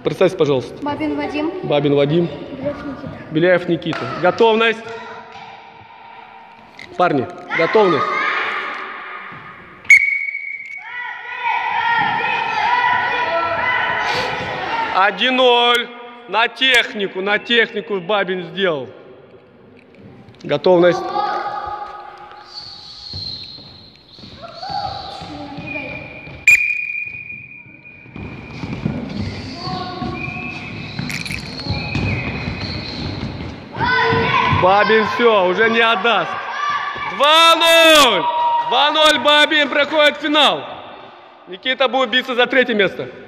Представьте, пожалуйста. Бабин Вадим. Бабин Вадим. Беляев Никита. Беляев Никита. Готовность. Парни, готовность. Один 0. На технику Бабин сделал. Готовность. Бабин все, уже не отдаст. 2-0. 2-0 Бабин проходит в финал. Никита будет биться за 3-е место.